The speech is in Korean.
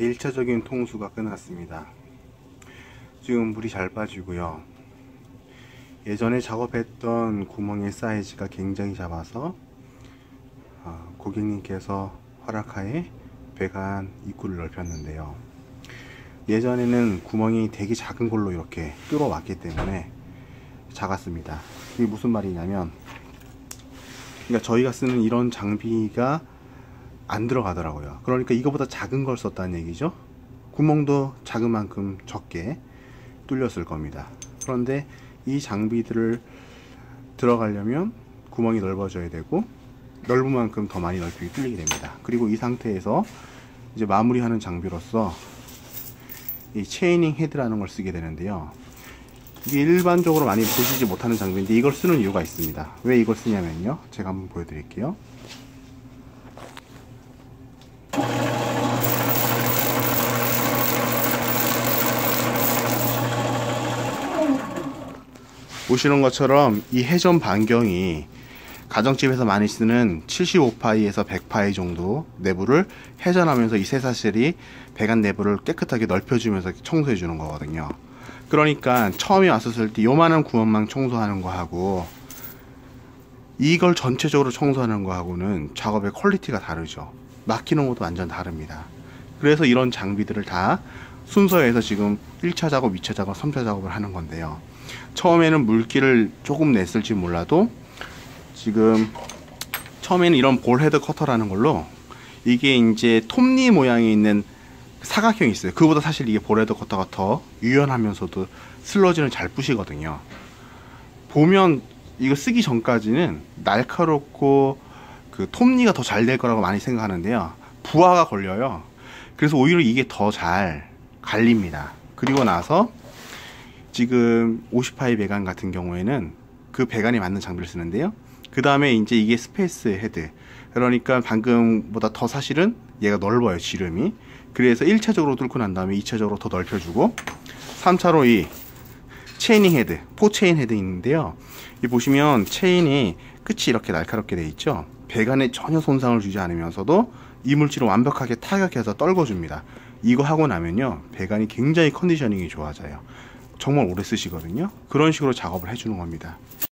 1차적인 통수가 끝났습니다. 지금 물이 잘 빠지고요. 예전에 작업했던 구멍의 사이즈가 굉장히 작아서 고객님께서 허락하에 배관 입구를 넓혔는데요. 예전에는 구멍이 되게 작은 걸로 이렇게 뚫어왔기 때문에 작았습니다. 이게 무슨 말이냐면, 그러니까 저희가 쓰는 이런 장비가 안 들어가더라고요. 그러니까 이거보다 작은 걸 썼다는 얘기죠. 구멍도 작은 만큼 적게 뚫렸을 겁니다. 그런데 이 장비들을 들어가려면 구멍이 넓어져야 되고 넓은 만큼 더 많이 넓히게 뚫리게 됩니다. 그리고 이 상태에서 이제 마무리하는 장비로서 이 체이닝 헤드라는 걸 쓰게 되는데요. 이게 일반적으로 많이 보시지 못하는 장비인데 이걸 쓰는 이유가 있습니다. 왜 이걸 쓰냐면요, 제가 한번 보여드릴게요. 보시는 것처럼 이 회전 반경이 가정집에서 많이 쓰는 75파이에서 100파이 정도 내부를 회전하면서 이 쇠사슬이 배관 내부를 깨끗하게 넓혀주면서 청소해 주는 거거든요. 그러니까 처음에 왔었을 때 요만한 구멍만 청소하는 거하고 이걸 전체적으로 청소하는 거하고는 작업의 퀄리티가 다르죠. 막히는 것도 완전 다릅니다. 그래서 이런 장비들을 다 순서에서 지금 1차 작업, 2차 작업, 3차 작업을 하는 건데요. 처음에는 물기를 조금 냈을지 몰라도 지금 처음에는 이런 볼 헤드 커터라는 걸로, 이게 이제 톱니 모양이 있는 사각형이 있어요. 그거보다 사실 이게 볼 헤드 커터가 더 유연하면서도 슬러지는 잘 부시거든요. 보면 이거 쓰기 전까지는 날카롭고 그 톱니가 더 잘 될 거라고 많이 생각하는데요, 부하가 걸려요. 그래서 오히려 이게 더 잘 갈립니다. 그리고 나서 지금 50파이 배관 같은 경우에는 그 배관에 맞는 장비를 쓰는데요. 그 다음에 이제 이게 스페이스 헤드, 그러니까 방금보다 더 사실은 얘가 넓어요, 지름이. 그래서 1차적으로 뚫고 난 다음에 2차적으로 더 넓혀주고 3차로 이 체이닝 헤드, 포체인 헤드 있는데요. 이 보시면 체인이 끝이 이렇게 날카롭게 돼 있죠. 배관에 전혀 손상을 주지 않으면서도 이물질을 완벽하게 타격해서 떨궈줍니다. 이거 하고 나면요, 배관이 굉장히 컨디셔닝이 좋아져요. 정말 오래 쓰시거든요. 그런 식으로 작업을 해주는 겁니다.